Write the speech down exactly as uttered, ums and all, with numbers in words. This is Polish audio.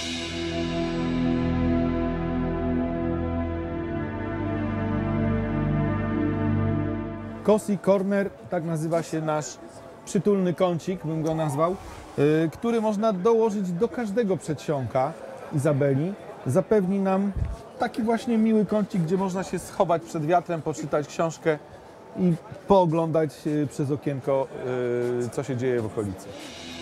Cozy Corner, tak nazywa się nasz przytulny kącik, bym go nazwał, yy, który można dołożyć do każdego przedsionka Izabeli. Zapewni nam taki właśnie miły kącik, gdzie można się schować przed wiatrem, poczytać książkę i pooglądać yy, przez okienko, yy, co się dzieje w okolicy.